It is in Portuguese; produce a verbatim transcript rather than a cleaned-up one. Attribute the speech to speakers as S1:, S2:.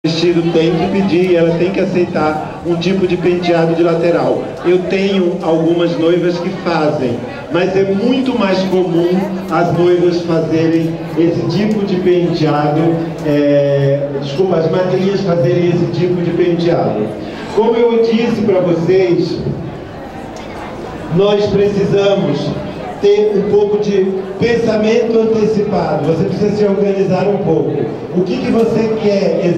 S1: vestido tem que pedir, ela tem que aceitar um tipo de penteado de lateral. Eu tenho algumas noivas que fazem, mas é muito mais comum as noivas fazerem esse tipo de penteado, é, desculpa, as madrinhas fazerem esse tipo de penteado. Como eu disse para vocês, nós precisamos ter um pouco de pensamento antecipado. Você precisa se organizar um pouco. O que que você quer